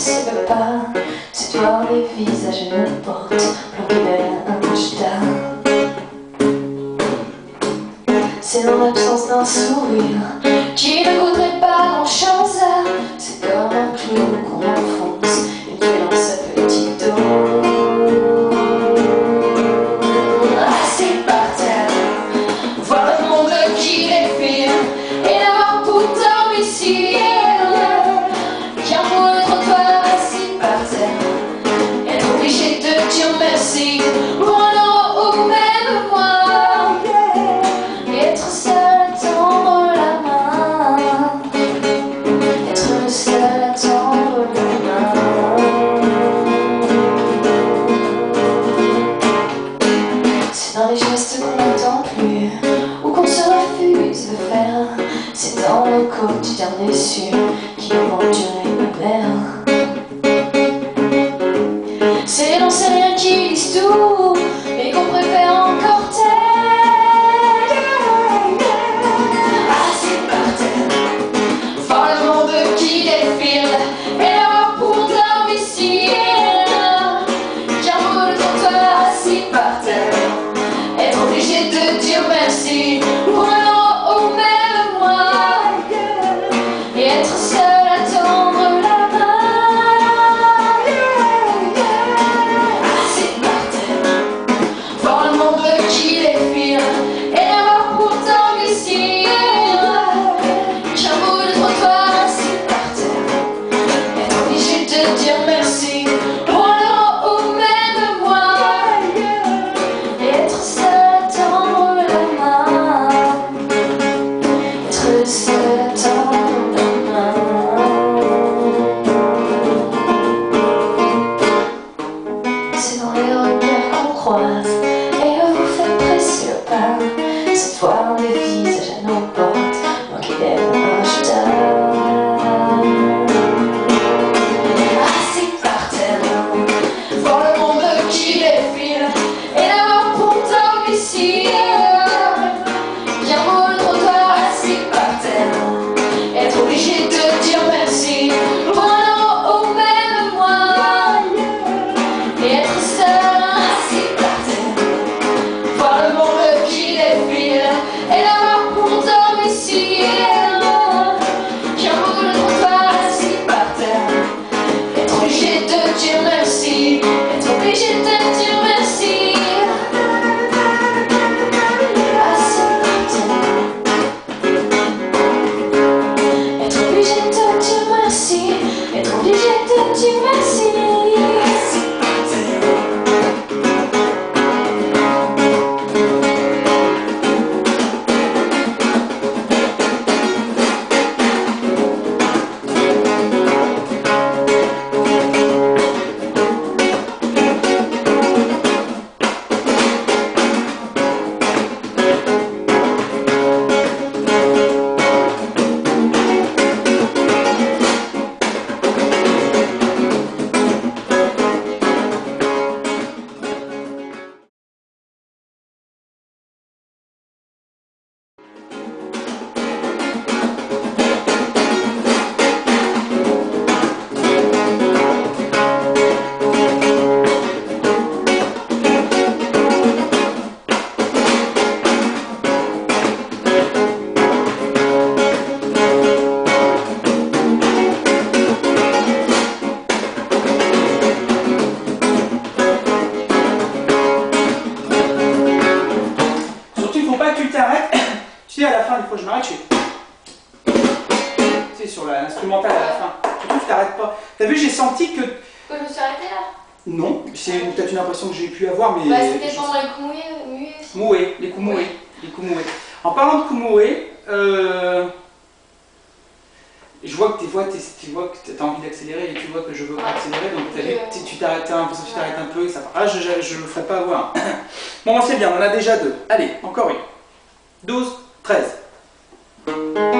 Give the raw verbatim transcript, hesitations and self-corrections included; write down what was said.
c'est le pas, c'est voir les visages et nos portes, planqués derrière un jetin. C'est dans l'absence d'un sourire qui ne vaudrait pas grand chose. C'est comme un clou qu'on enfonce, une clé dans sa petite dos. Assis par terre, voir le monde qui défile et n'avoir pour domicile qu'un mot de trottoir. Assis par terre, être obligé de dire merci pour un euro ou même moins, et être seul à tendre la main, être le seul à tendre la main. C'est dans les gestes qu'on n'entend plus ou qu'on se refuse de faire, c'est dans le quotidien déçu qui nous manque du réverbère. C'est dans ces riens qui disent tout et qu'on préfère encore taire. Assis par terre, voir le monde qui défile et avoir pour domicile qu'un mot de trottoir. Assis par terre, être obligé de dire merci pour un euro ou même moins, et être seul à tendre la main. Assis par terre, voir le monde qui défile et n'avoir pour domicile qu'un bout de trottoir. Assis par terre, être obligé de dire merci pour un euro ou même moins, et être seul à tendre la main, être seul à tendre la main. C'est dans les regards qu'on croise et vous faites presser le pas, c'est de voir des visages à nos portes, manqués d'un jetin. Assis par terre, voir le monde qui défile et n'avoir pour domicile qu'un mot de trottoir. Assis par terre, être obligé de dire merci pour un euro ou même moins, et être seul. Assis par terre, voir le monde qui défile et n'avoir pour domicile qu'un mot de trottoir. Assis par terre, être obligé de dire merci, être obligé de dire merci. Assis par terre, être obligé de dire merci, être obligé de dire merci. Assis par terre. Tu sais, à la fin, des fois, je m'arrête, je fais... Tu sais, sur l'instrumental à la fin. Surtout, tu t'arrêtes pas. T'as vu, j'ai senti que... Pourquoi je me suis arrêtée là? Non, c'est peut-être une impression que j'ai pu avoir, mais... Bah, c'était pendant les coups mouillés, muets aussi. Moué, les coups moués. Les coups moués. En parlant de coups moués, euh... je vois que des fois, tu vois que tu as envie d'accélérer et tu vois que je veux pas accélérer, donc as vu, tu tu t'arrêtes, t'as l'impression que tu t'arrêtes un peu et ça part. Ah, je ne le ferai pas avoir. Bon, c'est bien, on en a déjà deux. Allez, encore une. douze, treize.